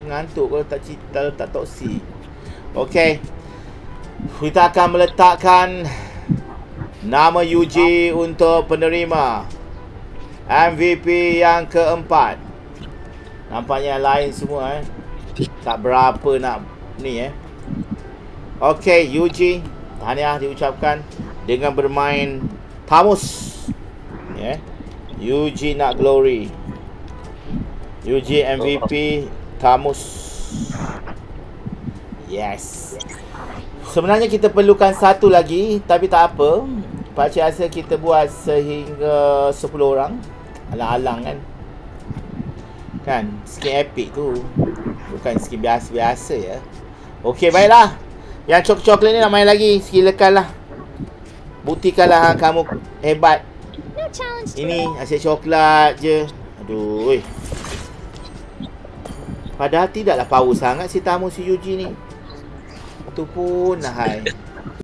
ngantuk kalau tak cerita, tak toksi. Okey. Kita akan meletakkan nama Yuji untuk penerima MVP yang keempat. Nampaknya lain semua tak berapa nak ni Okey, Yuji, tahniah diucapkan dengan bermain Tamus. Yuji nak glory. Yuji MVP Tamus. Yes. Sebenarnya kita perlukan satu lagi, tapi tak apa. Pakcik rasa kita buat sehingga 10 orang. Alang-alang kan. Kan, skin epic tu. Bukan skin biasa-biasa ya. Okey, baiklah. Yang coklat ni nak main lagi. Silakanlah. Buktikanlah kamu hebat. Ini asyik coklat je. Aduh. Padahal tidaklah power sangat si tamu si Yuji ni. Tu pun hai.